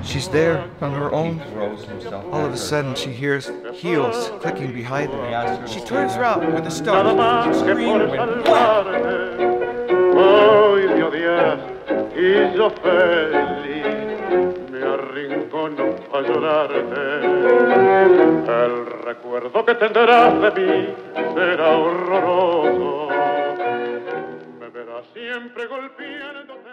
She's there on her own. All of a sudden, she hears heels clicking behind her. She turns around with a start, screaming, Hoy me odias y yo feliz me arrincono a llorarte. El recuerdo que tendrás de mí será horroroso. Me verás siempre golpeando.